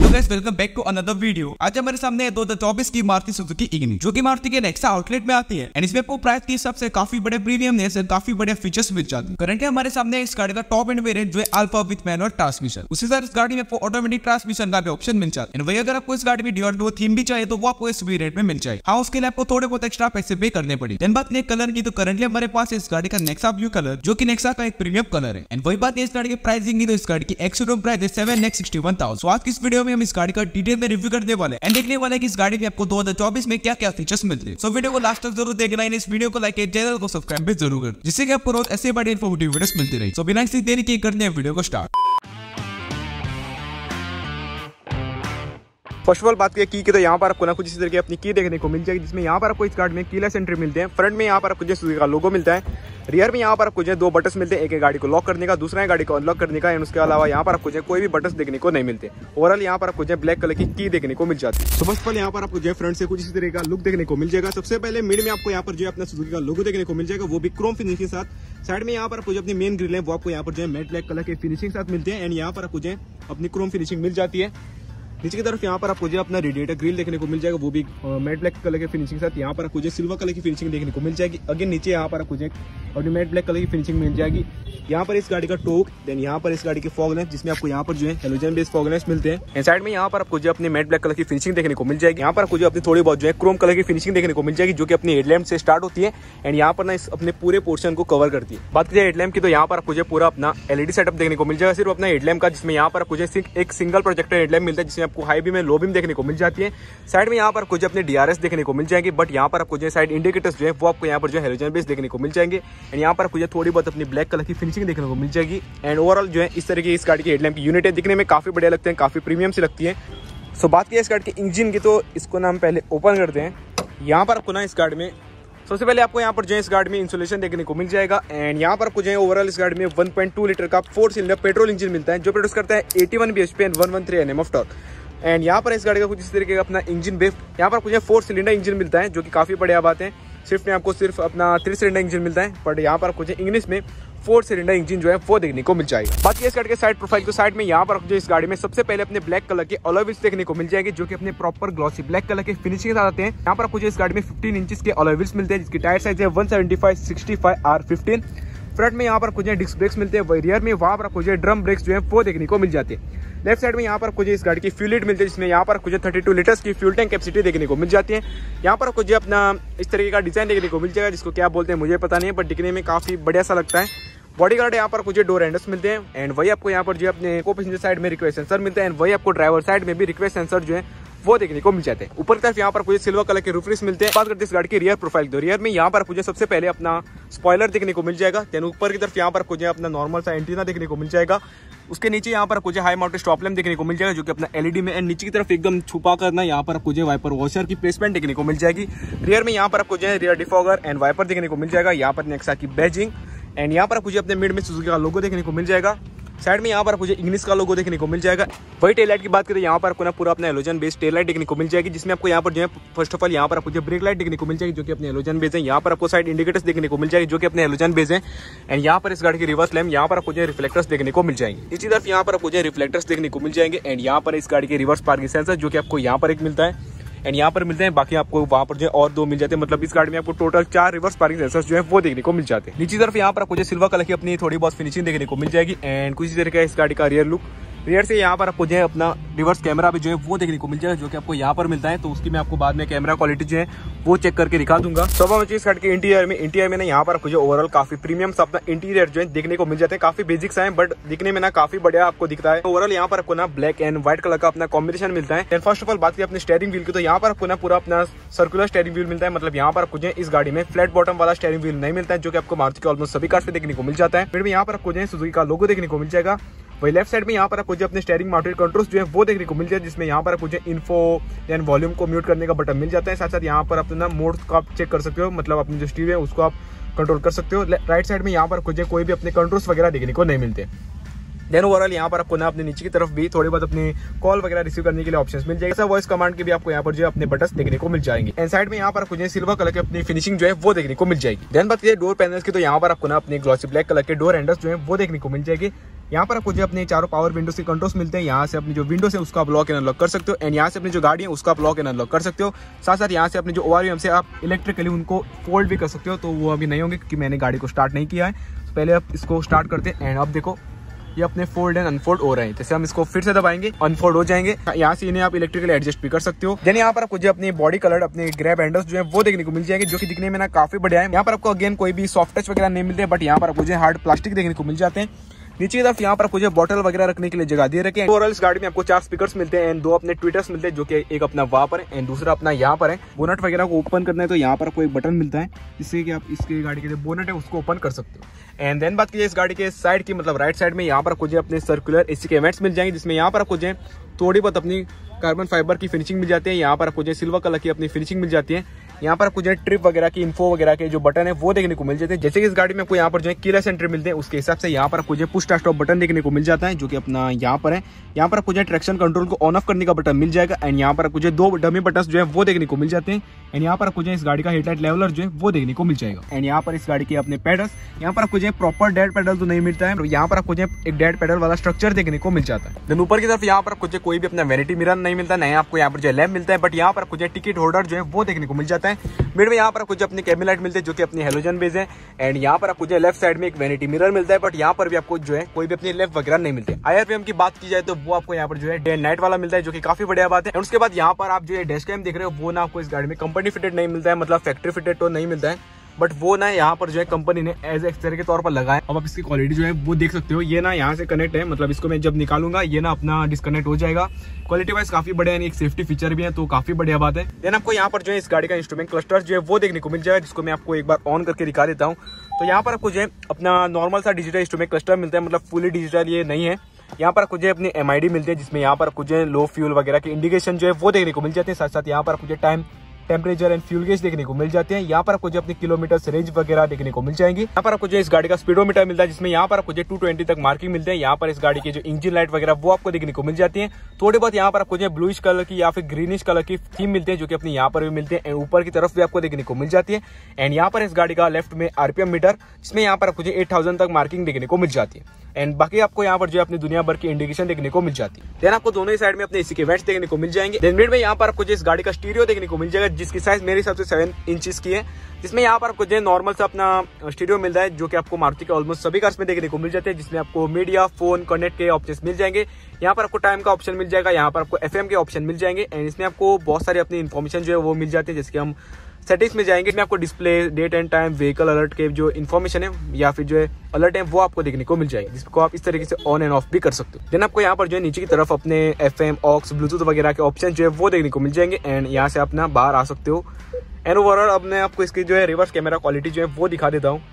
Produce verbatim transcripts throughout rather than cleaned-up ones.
Hello guys, welcome back to another video. आज हमारे सामने है दो हज़ार चौबीस की मारुति सुजुकी इग्निस, जो कि मारुति के नेक्सा आउटलेट में आती है एंड इसमें आपको प्राइस के हिसाब से काफी बड़े प्रीमियमनेस और काफी बड़े फीचर्स मिल जाते हैं। करंटली हमारे सामने इस गाड़ी का टॉप एंड वेरिएंट जो है अल्फा विद मैनुअल ट्रांसमिशन। उसी तरह इस गाड़ी में आपको ऑटोमेटिक ट्रांसमिशन का भी ऑप्शन मिल जाता है। वही अगर आपको इस गाड़ी में ड्यूअल डोर थीम भी चाहिए तो वो आपको इस वेरिएंट में मिल जाए। हाँ, उसके लिए आपको थोड़े बहुत एक्स्ट्रा पैसे पे करने पड़े। देन बात नहीं कलर की, तो करंटली हमारे पास इस गाड़ी का नेक्सा ब्लू कलर, जो कि नेक्सा का एक प्रीमियम कलर है। एंड वही बात है इस गाड़ी की प्राइसिंग की, तो इस गाड़ी की एक्स-शोरूम प्राइस है seven lakh sixty one thousand. तो आज की इस वीडियो में हम इस गाड़ी का डिटेल में रिव्यू करने वाले हैं एंड देखने वाले हैं कि इस गाड़ी में आपको दो हज़ार चौबीस में क्या क्या फीचर्स मिलते हैं। सो वीडियो को लास्ट तक जरूर देखना है। इस वीडियो को लाइक और चैनल को सब्सक्राइब भी जरूर करें, जिससे कि आपको रोज ऐसे बड़े इन्फॉर्मेटिव वीडियोस मिलती रहे। सो बिना किसी देरी के करते हैं वीडियो को स्टार्ट। फर्स्ट ऑफ ऑल बात की की तो यहाँ पर आपको ना कुछ इस तरह की अपनी की देखने को मिल जाएगी, जिसमें यहाँ पर आपको इस गाड़ी में कीलेस एंट्री मिलते हैं। फ्रंट में यहाँ पर आपको जो सुजुकी का लोगो मिलता है। रियर में यहाँ पर आपको जो दो बटन्स मिलते हैं, एक है गाड़ी को लॉक करने का, दूसरा है गाड़ी को अनलॉक करने का। एंड उसके अलावा यहाँ पर आपको जो कोई भी बटन्स देखने को नहीं मिलते। ओवरऑल यहाँ पर आपको जो ब्लैक कलर की की देखने को मिल जाती है। सो फर्स्ट ऑफ ऑल यहाँ पर आपको जो फ्रंट से कुछ इस तरह का लुक देखने को मिल जाएगा। सबसे पहले मिड में आपको यहाँ पर जो अपना सुजुकी का लोगो देखने को मिल जाएगा, वो भी क्रोम फिनिश के साथ। साइड में यहाँ पर आपको जो अपनी मेन ग्रिल है वो आपको यहाँ पर जो है मैट ब्लैक कलर के फिनिशिंग के साथ मिलते हैं। एंड यहाँ पर आपको जो अपनी क्रोम फिनिशिंग मिल जाती है। नीचे की तरफ यहाँ पर आपको जो अपना रेडिएटर ग्रिल देखने को मिल जाएगा, वो भी मैट ब्लैक कलर के फिनिशिंग के साथ। यहाँ पर आपको जो सिल्वर कलर की फिनिशिंग देखने को मिल जाएगी। अगेन नीचे यहाँ पर आपको जो और मैट ब्लैक कलर की फिनिशिंग मिल जाएगी। यहाँ पर इस गाड़ी का टोक, देन यहाँ पर इस गाड़ी के फॉग लैंप, जिसमें आपको यहाँ पर जो है हेलोजन बेस्ड फॉग लैंप्स मिलते हैं। एंड साइड में यहाँ पर आपको जो अपनी मैट ब्लैक कलर की फिनिशिंग देखने को मिल जाएगी। यहाँ पर आपको जो अपनी थोड़ी बहुत जो है क्रोम कलर की फिनिशिंग देखने को मिल जाएगी, जो कि अपनी हेडलैम्प से स्टार्ट होती है एंड यहाँ पर ना इस अपने पूरे पोर्शन को कवर करती है। बात की हेडलैम्प की, तो यहाँ पर आपको जो पूरा अपना एलईडी सेटअप देखने को मिल जाएगा, सिर्फ अपना हेडलैम्प का, जिसमें यहाँ पर आपको एक सिंगल प्रोजेक्टर हेडलैम्प मिलता है, जिसमें आपको हाई बीम में लो बीम देखने को मिल जाती है। साइड में यहाँ पर कुछ अपने डीआरएस देखने को मिल जाएंगे, बट यहाँ पर आपको जो साइड इंडिकेटर्स जो है वो आपको यहाँ पर जो हेलोजन बेस देखने को मिल जाएंगे। एंड यहाँ पर आपको थोड़ी बहुत अपनी ब्लैक कलर की फिनिशिंग देखने को मिल जाएगी। एंड ओवरऑल जो है इस तरह की इस गाड़ी की हेडलैम्प की यूनिट है, दिखने में काफी बढ़िया लगते हैं, काफी प्रीमियम से लगती है। सो बात की इस गाड़ी की इंजन की, तो इसको ना हम पहले ओपन करते हैं। यहाँ पर आपको ना इस गाड़ी में सबसे पहले आपको यहाँ पर जो है इस गाड़ी में इंसुलेशन देखने को मिल जाएगा। एंड यहाँ पर आपको जो है ओवरऑल इस गाड़ी में वन पॉइंट टू लीटर का फोर सिलेंडर पेट्रोल इंजन मिलता है, जो प्रोड्यूस करता है eighty one BHP and one one three Nm of torque. And यहाँ पर इस गाड़ी का कुछ इस तरीके का अपना इंजन बेस, यहाँ पर कुछ फोर सिलेंडर इंजन मिलता है, जो कि काफी बढ़िया बात है। स्विफ्ट में आपको सिर्फ अपना थ्री सिलेंडर इंजन मिलता है, बट यहाँ पर कुछ इंग्लिश में फोर सिलेंडर इंजन जो है वो देखने को मिल जाएगा। बाकी इस गाड़ी के साइड प्रोफाइल, तो साइड में यहाँ पर जो इस गाड़ी में सबसे पहले अपने ब्लैक कलर के अलॉय व्हील्स देखने को मिल जाएंगे, जो कि अपने प्रॉपर ग्लॉसी ब्लैक कलर के फिनिशिंग के साथ आते हैं। यहाँ पर आपको जो इस गाड़ी में फिफ्टीन इंचेस के अलॉय व्हील्स मिलते हैं, जिसकी टायर साइज है one seventy five sixty five R fifteen. Front में यहाँ पर कुछ डिस्क ब्रेक्स मिलते हैं, वही रियर में वहाँ पर कुछ ड्रम ब्रेक्स जो है वो देखने को मिल जाते हैं। लेफ्ट साइड में यहाँ पर कुछ इस गाड़ी की फ्यूल लिड मिलती है, जिसमें यहाँ पर कुछ थर्टी टू लीटर्स की फ्यूल टैंक कैपेसिटी देखने को मिल जाती है। यहाँ पर कुछ अपना इस तरीके का डिजाइन देखने को मिल जाएगा, जिसको क्या बोलते हैं मुझे पता नहीं है, बट दिखने में काफी बढ़िया सा लगता है। बॉडी गार्ड यहाँ पर कुछ डोर हैंडल्स मिलते हैं। एंड वही आपको यहाँ पर जो अपने को पैसेंजर साइड में रिक्वेस्ट सेंसर मिलते हैं, एंड वही आपको ड्राइवर साइड में भी रिक्वेस्ट सेंसर जो है वो देखने को मिल जाते हैं। ऊपर की तरफ यहाँ पर कुछ सिल्वर कलर के रूफ रेस्ट मिलते हैं। बात करते हैं इस गाड़ी की रियर प्रोफाइल, तो रियर में यहाँ पर मुझे सबसे पहले अपना स्पॉइलर देखने को मिल जाएगा। देन ऊपर की तरफ यहाँ पर कुछ अपना नॉर्मल सा एंटीना देखने को मिल जाएगा। उसके नीचे यहाँ पर कुछ हाई माउंटेड स्टॉप लैंप देखने को मिल जाएगा, जो कि अपना एलईडी में। एंड नीचे की तरफ एकदम छुपा करना यहाँ पर कुछ वाइपर वॉशर की प्लेसमेंट देखने को मिल जाएगी। रियर में यहाँ पर कुछ रियर डिफॉगर एंड वाइपर देखने को मिल जाएगा। यहाँ पर नेक्सा की बैजिंग, एंड यहाँ पर कुछ अपने मिड में सुजुकी का लोगो देखने को मिल जाएगा। साइड में यहाँ पर मुझे इग्निस का लोगो देखने को मिल जाएगा। वही टेल लाइट की बात करें, यहाँ पर आपको ना पूरा अपना हेलोजन बेस्ड टेल लाइट देखने को मिल जाएगी, जिसमें आपको यहाँ पर जो है फर्स्ट ऑफ ऑल यहाँ पर आपको जो ब्रेक लाइट देखने को मिल जाएगी, जो कि अपने हेलोजन बेस है। यहाँ पर आपको साइड इंडिकेटर्स देखने को मिल जाएगी, जो कि अपने हेलोजन बेस है। एंड यहाँ पर इस गाड़ी की रिवर्स लैम्प, यहाँ पर आपको जो रिफ्लेक्टर्स देखने को मिल जाएंगे। इसी तरफ यहाँ पर आपको जो रिफ्लेक्टर्स देखने को मिल जाएंगे। एंड यहाँ पर इस गाड़ी के रिवर्स पार्किंग सेंसर, जो कि आपको यहाँ पर एक मिलता है एंड यहाँ पर मिलते हैं, बाकी आपको वहाँ पर जो और दो मिल जाते हैं। मतलब इस गाड़ी में आपको टोटल चार रिवर्स पार्किंग सेंसर्स जो है वो देखने को मिल जाते हैं। नीचे तरफ यहाँ पर आपको सिल्वर कलर की अपनी थोड़ी बहुत फिनिशिंग देखने को मिल जाएगी। एंड कुछ इस तरह का इस गाड़ी का रियर लुक, रियर से यहाँ पर आपको जो है अपना रिवर्स कैमरा भी जो है वो देखने को मिल जाएगा, जो कि आपको यहाँ पर मिलता है। तो उसकी मैं आपको बाद में कैमरा क्वालिटी जो है वो चेक करके दिखा दूंगा। तो अब मुझे इस गाड़ी के इंटीरियर में इंटीरियर में ना यहाँ पर आपको जो ओवरऑल काफी प्रीमियम सा अपना इंटीरियर जो है देखने को मिल जाते हैं। काफी बेसिक सा है, बट दिखने में ना काफी बढ़िया आपको दिखता है। ओवरऑल यहाँ पर आपको ना ब्लैक एंड व्हाइट कलर का अपना कॉम्बिनेशन मिलता है। फर्स्ट ऑफ ऑल बात की अपने स्टीयरिंग व्हील की, तो यहाँ पर आपको ना पूरा अपना सर्कुलर स्टीयरिंग व्हील मिलता है। मतलब यहाँ पर आपको इस गाड़ी में फ्लैट बॉटम वाला स्टीयरिंग व्हील नहीं मिलता है, जो कि आपको मारुति के ऑलमोस्ट सभी कार्स पे देखने को मिल जाता है। फिर भी यहाँ पर आपको सुजुकी का लोगो देखने को मिल जाएगा। वही लेफ्ट साइड में यहाँ पर आपको जो अपने स्टीयरिंग माउंटेड कंट्रोल्स जो है वो देखने को मिल जाए, जिसमें यहाँ पर आपको जो इन्फो एंड वॉल्यूम को म्यूट करने का बटन मिल जाता है। साथ साथ यहाँ पर अपना मोड को आप चेक कर सकते हो, मतलब अपनी जो स्टीरियो है उसको आप कंट्रोल कर सकते हो। राइट साइड में यहाँ पर कुछ कोई भी अपने कंट्रोल्स वगैरह देखने को नहीं मिलते। देन ओवरऑल यहाँ पर आपको ना अपने नीचे की तरफ भी थोड़ी बहुत अपनी कॉल वगैरह रिसीव करने के लिए ऑप्शंस मिल जाएगा। वॉइस कमांड के भी आपको यहाँ पर जो अपने बटन्स देखने को मिल जाएंगे। एंड साइड में यहाँ पर आपको सिल्वर कलर की अपनी फिनिशिंग जो है वो देखने को मिल जाएगी। देन बात करिए डोर पैनल्स की, तो यहाँ पर आपको ना अपने ग्लॉसी ब्लैक कलर के डोर हैंडल्स जो है वो देखने को मिल जाएगी। यहाँ पर आपको जो अपने चारों पावर विंडोज के कंट्रोल्स मिलते हैं। यहाँ से अपनी जो विंडोज है उसका लॉक एंड अनलॉक कर सकते हो, एंड यहाँ से अपनी जो गाड़ी है उसका लॉक एंड अनलॉक कर सकते हो। साथ साथ यहाँ से अपने जो ओआरवीएम से आप इलेक्ट्रिकली उनको फोल्ड भी कर सकते हो, तो वो अभी नहीं होंगे क्योंकि मैंने गाड़ी को स्टार्ट नहीं किया है। तो पहले आप इसको स्टार्ट करते हैं एंड अब देखो ये अपने फोल्ड एंड अनफोल्ड हो रहे हैं। जैसे हम इसको फिर से दबाएंगे अनफोल्ड हो जाएंगे। यहाँ से इन्हें आप इलेक्ट्रिकली एडजस्ट भी कर सकते हो। देन यहाँ पर आपको जो अपनी बॉडी कलर अपने ग्रैब हैंडल्स जो है वो देखने को मिल जाएंगे, जो कि दिखने में ना काफी बढ़िया है। यहाँ पर आपको अगेन कोई भी सॉफ्ट टच वगैरह नहीं मिलते, बट यहाँ पर आपको जो हार्ड प्लास्टिक देखने को मिल जाते हैं। नीचे की तरफ यहाँ पर आपको जो बॉटल वगैरह रखने के लिए जगह दे रखे हैं। ओवरऑल इस गाड़ी में आपको चार स्पीकर्स मिलते हैं एंड दो अपने ट्विटर्स मिलते हैं, जो कि एक अपना वहां पर है एंड दूसरा अपना यहाँ पर है। बोनट वगैरह को ओपन करना है तो यहाँ पर आपको एक बटन मिलता है, जिससे कि आप इसके गाड़ी के जो बोनट है उसको ओपन कर सकते हो। एंड देन बात कीजिए इस गाड़ी के साइड की, मतलब राइट साइड में यहाँ पर आपको जो अपने सर्कुलर एसी के वेंट्स मिल जाएंगे, जिसमें यहाँ पर आपको जो थोड़ी बहुत अपनी कार्बन फाइबर की फिनिशिंग मिल जाती है। यहाँ पर आपको जो सिल्वर कलर की अपनी फिनिशिंग मिल जाती है। यहाँ पर आपको जो ट्रिप वगैरह की इन्फो वगैरह के जो बटन है वो देखने को मिल जाते हैं। जैसे कि इस गाड़ी में आपको यहाँ पर जो है कीलेस एंट्री मिलते हैं, उसके हिसाब से यहाँ पर आपको जो पुश स्टार्ट स्टॉप बटन देखने को मिल जाता है, जो कि अपना यहाँ पर है। यहाँ पर आपको जो ट्रैक्शन कंट्रोल को ऑन ऑफ करने का बटन मिल जाएगा एंड यहाँ पर आपको जो दो डमी बटन जो है वो देखने को मिल जाते हैं। एंड यहाँ पर आपको जो इस गाड़ी का हेडलाइट लेवलर जो है वो देखने को मिल जाएगा। एंड यहाँ पर इस गाड़ी के अपने पेडल्स, यहाँ पर आपको जो प्रॉपर डेड पेडल तो नहीं मिलता है, यहाँ पर आपको जो एक डेड पेडल वाला स्ट्रक्चर देखने को मिल जाता है। देन ऊपर की तरफ यहाँ पर आपको जो कोई भी अपना वैनिटी मिरर नहीं मिलता, नहीं आपको यहाँ पर जो लैम्प मिलता है, बट यहाँ पर आपको जो टिकट होल्डर जो है वो देखने को मिल जाता है। मिड में यहाँ पर आपको जो अपनी कैबिन लाइट मिलते हैं, जो कि अपनी हेलोजन बेस है। एंड यहाँ पर आपको जो लेफ्ट साइड में एक वैनिटी मिरर मिलता है, बट यहाँ पर भी आपको जो है कोई भी अपनी लेफ्ट वगैरह नहीं मिलते। आईआरपीएम की बात की जाए तो वो आपको यहाँ पर जो है डे नाइट वाला मिलता है, जो कि काफी बढ़िया बात है। और उसके बाद यहाँ पर आप जो है डैश कैम देख रहे हो वो ना आपको इस गाड़ी में कंपनी फिटेड नहीं मिलता है, मतलब फैक्ट्री फिटेड तो नहीं मिलता है, बट वो ना यहाँ पर जो है कंपनी ने एज एक्सटर के तौर पर लगाया। अब आप इसकी क्वालिटी जो है वो देख सकते हो। ये ना यहाँ से कनेक्ट है, मतलब इसको मैं जब निकालूंगा ये ना अपना डिस्कनेक्ट हो जाएगा। क्वालिटी वाइज काफी बढ़िया है, एक सेफ्टी फीचर भी है, तो काफी बढ़िया बात है। देन आपको यहाँ पर जो है इस गाड़ी का इंस्ट्रूमेंट क्लस्टर जो है वो देखने को मिल जाएगा, जिसको मैं आपको एक बार ऑन करके दिखा देता हूँ। तो यहाँ पर आपको जो है अपना नॉर्मल सा डिजिटल इंस्ट्रूमेंट क्लस्टर मिलता है, मतलब फुली डिजिटल ये नहीं है। यहाँ पर आपको जो अपनी एम आई डी मिलती है, जिसमें यहाँ पर आपको जो लो फ्यूल वगैरह के इंडिकेशन जो है वो देखने को मिल जाते हैं। साथ साथ यहाँ पर आपको जो time, temperature and fuel gauge देखने को मिल जाते हैं। यहाँ पर आपको जो अपने किलोमीटर रेंज वगैरह देखने को मिल जाएंगी। यहाँ पर आपको जो इस गाड़ी का स्पीडोमीटर मिलता है, जिसमें यहाँ पर आपको जो टू ट्वेंटी तक मार्किंग मिलते हैं। यहाँ पर इस गाड़ी की जो इंजन लाइट वगैरह वो आपको देखने को मिल जाती है। थोड़ी बहुत यहाँ पर आपको जो ब्लूइश कलर की या फिर ग्रीनिश कलर की थीम मिलती है, जो कि अपनी यहाँ पर भी मिलते हैं। ऊपर की तरफ भी आपको देखने को मिल जाती है। एंड यहाँ पर इस गाड़ी का लेफ्ट में आरपीएम मीटर, जिसमें यहाँ पर आपको जो एट थाउजेंड तक मार्किंग देखने को मिल जाती है। एंड बाकी आपको यहाँ पर जो अपनी दुनिया भर की इंडिकेशन देखने को मिल जाती है। देन आपको दोनों ही साइड में अपने एसी के वेंट्स देखने को मिल जाएंगे। देन मिड में यहाँ पर आपको जो इस गाड़ी का स्टीरियो देखने को मिल जाएगा, जिसकी साइज मेरे हिसाब से सेवन इंचेस की है, जिसमें यहाँ पर आपको जो नॉर्मल सा अपना स्टीरियो मिल रहा है, जो कि आपको मारुति के ऑलमोस्ट सभी कार्स में देखने को मिल जाते हैं, जिसमें आपको मीडिया, फोन, कनेक्ट के ऑप्शन मिल जाएंगे। यहाँ पर आपको टाइम का ऑप्शन मिल जाएगा, यहाँ पर आपको एफएम के ऑप्शन मिल जाएंगे। एंड इसमें आपको बहुत सारी अपनी इन्फॉर्मेशन जो है वो मिल जाती है, जैसे कि हम सेटिंग्स में जाएंगे, इसमें आपको display, date and time, vehicle alert के जो इन्फॉर्मेशन है या फिर जो है अलर्ट है वो आपको देखने को मिल जाएगी, जिसको आप इस तरीके से ऑन एंड ऑफ भी कर सकते हो। देन आपको यहाँ पर जो है नीचे की तरफ अपने एफएम, ऑक्स, ब्लूटूथ वगैरह के ऑप्शन जो है वो देखने को मिल जाएंगे। एंड यहाँ से अपना बाहर आ सकते हो। एंड ओवरऑल अब मैं आपको इसकी जो है रिवर्स कैमरा क्वालिटी जो है वो दिखा देता हूँ।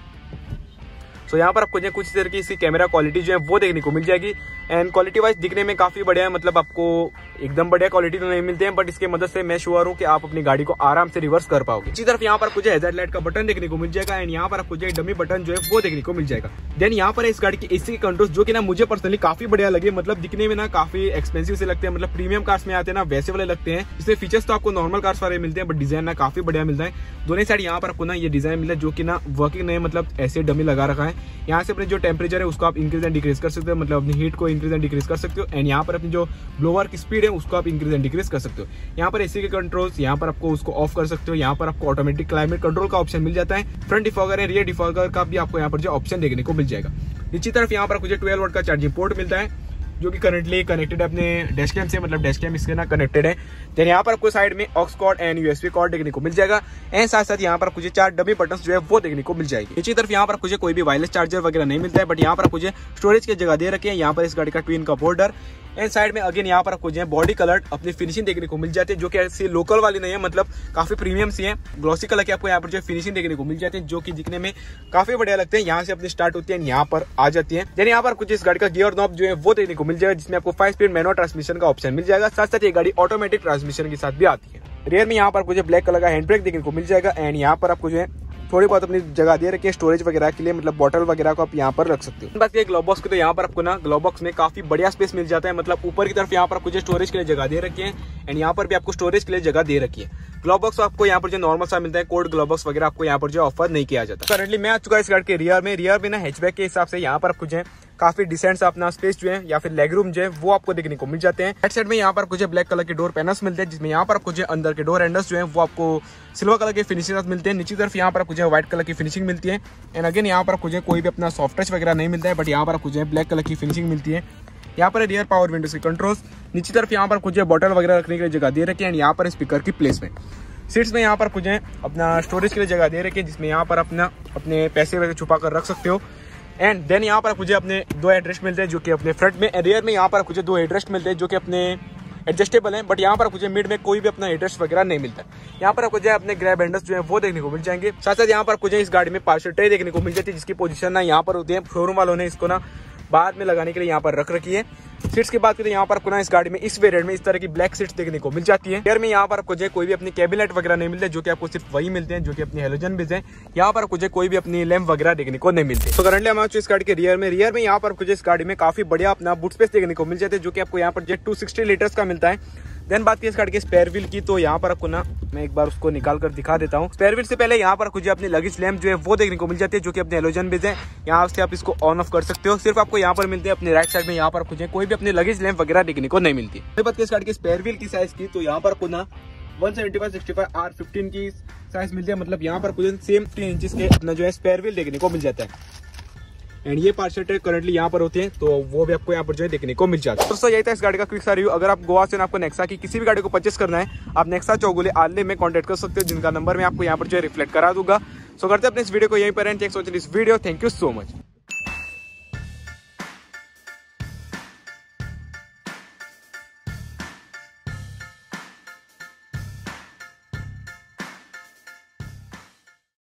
तो यहाँ पर आपको जो कुछ तरीके की इसकी कैमरा क्वालिटी जो है वो देखने को मिल जाएगी। एंड क्वालिटी वाइज दिखने में काफी बढ़िया है, मतलब आपको एकदम बढ़िया क्वालिटी तो नहीं मिलते हैं, बट इसके मदद से मैं श्योर हूँ कि आप अपनी गाड़ी को आराम से रिवर्स कर पाओगे। इसी तरफ यहाँ पर आपको जो हेडलाइट का बटन देखने को मिल जाएगा। एंड यहाँ पर आपको जो डमी बटन जो है वो देखने को मिल जाएगा। देन यहाँ पर इस गाड़ी की एसी के कंट्रोल्स, जो कि ना मुझे पर्सनली काफी बढ़िया लगे, मतलब दिखने में ना काफी एक्सपेंसिव से लगते हैं, मतलब प्रीमियम कार्स में आते हैं ना वैसे वाले लगते हैं। इसमें फीचर्स तो आपको नॉर्मल कार्स वाले मिलते हैं, बट डिजाइन ना काफी बढ़िया मिलता है। दोनों साइड यहाँ पर आपको ना ये डिजाइन मिला है, जो कि ना वर्किंग नहीं है, मतलब ऐसे डमी लगा रखा है। यहाँ से अपने जो टेम्परेचर है उसको आप इंक्रीज एंड डिक्रीज कर सकते हो, मतलब अपनी हीट को इंक्रीज एंड डिक्रीज कर सकते हो। एंड यहाँ पर अपनी जो ब्लोअर की स्पीड है उसको आप इंक्रीज एंड डिक्रीज कर सकते हो। यहाँ पर एसी के कंट्रोल्स, यहाँ पर आपको उसको ऑफ कर सकते हो। यहाँ पर आपको ऑटोमेटिक क्लाइमेट कंट्रोल का ऑप्शन मिल जाता है। फ्रंट डिफॉगर है, रियर डिफॉगर का भी आपको यहाँ पर जो ऑप्शन देखने को मिल जाएगा। नीचे तरफ यहाँ पर कुछ ट्वेल्व वोल्ट का चार्जिंग पोर्ट मिलता है, जो कि करंटली कनेक्टेड है अपने डैश कैम से, मतलब डैश कैम इसके ना कनेक्टेड है। देन यहाँ पर आपको साइड में aux cord and USB cord देखने को मिल जाएगा। एंड साथ साथ यहाँ पर कुछ चार डमी बटन्स जो है वो देखने को मिल जाएगी। नीचे तरफ यहाँ पर कुछ कोई भी वायरलेस चार्जर वगैरह नहीं मिलता है, बट यहाँ पर कुछ स्टोरेज की जगह दे रखे हैं। यहाँ पर इस गाड़ी का twin cup holder. And side में अगेन यहाँ पर आपको जो है बॉडी कलर अपनी फिनिशिंग देखने को मिल जाती है, जो कि ऐसी लोकल वाली नहीं है, मतलब काफी प्रीमियम सी है। ग्लॉसी कलर की आपको यहाँ पर जो फिनिशिंग देखने को मिल जाती है, जो कि दिखने में काफी बढ़िया लगते हैं। यहाँ से अपनी स्टार्ट होती है, यहाँ पर आ जाती है। देन यहाँ पर कुछ इस गाड़ी का गियर नॉब जो है वो देखने को मिल जाएगा, जिसमें आपको फाइव स्पीड मैनुअल ट्रांसमिशन का ऑप्शन मिल जाएगा। साथ साथ ये गाड़ी ऑटोमेटिक ट्रांसमिशन के साथ भी आती है। रियर में यहाँ पर कुछ ब्लैक कलर का हैंड ब्रेक देखने को मिल जाएगा। एंड यहाँ पर आपको जो है थोड़ी बहुत अपनी जगह दे रखी है स्टोरेज वगैरह के लिए, मतलब बॉटल वगैरह को आप यहाँ पर रख सकते हो। बात की ग्लोव बॉक्स की, तो यहाँ पर आपको ना ग्लोव बॉक्स में काफी बढ़िया स्पेस मिल जाता है, मतलब ऊपर की तरफ यहाँ पर आपको जो स्टोरेज के लिए जगह दे रखी है एंड यहाँ पर भी आपको स्टोरेज के लिए जगह दे रखी है। ग्लोव बॉक्स आपको यहाँ पर जो नॉर्मल सा मिलता है, कोड ग्लोव बॉक्स वगैरह आपको यहाँ पर जो ऑफर नहीं किया जाता। करंटली मैं आ चुका है इस गाड़ी के रियर में। रियर में ना हैचबैक के हिसाब से यहाँ पर आपको जो है काफी डिसेंट सा अपना स्पेस जो है या फिर लेग रूम जो है वो आपको देखने को मिल जाते हैं। राइट साइड में यहाँ पर कुछ ब्लैक कलर के डोर पैनल्स मिलते हैं, जिसमें यहाँ पर कुछ अंदर के डोर हैंडल्स जो है वो आपको सिल्वर कलर के फिनिशिंग मिलते हैं। नीचे तरफ यहाँ पर कुछ व्हाइट कलर की फिनिशिंग मिलती है एंड अगेन यहाँ पर कुछ कोई भी अपना सॉफ्ट टच वगैरह नहीं मिलता है, बट यहाँ पर कुछ ब्लैक कलर की फिनिशिंग मिलती है। यहाँ पर रियर पावर विंडोज के कंट्रोल्स, नीचे तरफ यहाँ पर कुछ बॉटल वगैरह रखने के लिए जगह दे रखी है एंड यहाँ पर स्पीकर की प्लेसमेंट। सीट्स में यहाँ पर कुछ अपना स्टोरेज के लिए जगह दे रखी है, जिसमें यहाँ पर अपना अपने पैसे वगैरह छुपा कर रख सकते हो। एंड देन यहाँ पर मुझे अपने दो एडजस्ट मिलते हैं जो कि अपने फ्रंट में, रियर में यहाँ पर मुझे दो एडजस्ट मिलते हैं जो कि अपने एडजस्टेबल हैं, बट यहाँ पर मुझे मिड में कोई भी अपना एडजस्ट वगैरह नहीं मिलता। यहाँ पर आपको जो है अपने ग्रैब हैंडल्स जो है वो देखने को मिल जाएंगे। साथ साथ यहाँ पर मुझे इस गाड़ी में पार्सल ट्रे देखने को मिल जाती है, जिसकी पोजीशन ना यहाँ पर होती है। शोरूम वालों ने इसको ना बाद में लगाने के लिए यहाँ पर रख रखी है। सीट्स की बात करें यहाँ पर आपको ना इस गाड़ी में इस वेरिएंट में इस तरह की ब्लैक सीट्स देखने को मिल जाती है। रियर में यहाँ पर आपको जो कोई भी अपनी कैबिनेट वगैरह नहीं मिलते, जो कि आपको सिर्फ वही मिलते हैं जो कि अपनी हेलोजन बेस है। यहाँ पर कुछ कोई भी अपनी लैंप वगैरह देखने को नहीं मिलती। तो करंटली हमारे इस गाड़ी के रियर में रियर में यहाँ पर कुछ इस गाड़ी में काफी बढ़िया अपना बूट स्पेस देखने को मिल जाते हैं, जो कि आपको यहाँ पर टू सिक्सटी लीटर्स का मिलता है। देन बात की इस गाड़ी के स्पेयर व्हील की, तो यहाँ पर आपको ना मैं एक बार उसको निकाल कर दिखा देता हूँ। स्पेयर व्हील से पहले यहाँ पर कुछ अपनी लगेज लैंप जो है वो देखने को मिल जाती है, जो कि अपने हेलोजन बेस है। यहाँ से आप इसको ऑन ऑफ कर सकते हो। सिर्फ आपको यहाँ पर मिलते हैं अपने राइट साइड में, यहाँ पर कुछ कोई भी अपनी लगेज लैंप वगैरह देखने को नहीं मिलती। बात की इस गाड़ी के स्पेयर व्हील की साइज की, तो यहाँ पर आपको ना one seventy five sixty five R fifteen की साइज मिलती है, मतलब यहाँ पर कुछ सेम फिफ्टीन इंचेस के अपना जो है स्पेयर व्हील देखने को मिल जाता है। एंड ये पार्सल ट्रे करंटली यहाँ पर होते हैं, तो वो भी आपको यहाँ पर जो है देखने को मिल जाता है। दोस्तों यही था इस गाड़ी का क्विक सा रिव्यू। अगर आप गोवा से आपको नेक्सा की किसी भी गाड़ी को परचेस करना है, आप नेक्सा चौगुले आले में कांटेक्ट कर सकते हो, जिनका नंबर मैं आपको यहाँ पर जो है रिफ्लेक्ट करा दूंगा। सो करते हैं अपने इस वीडियो को यहीं पर and thanks for watching this video. Thank you so much.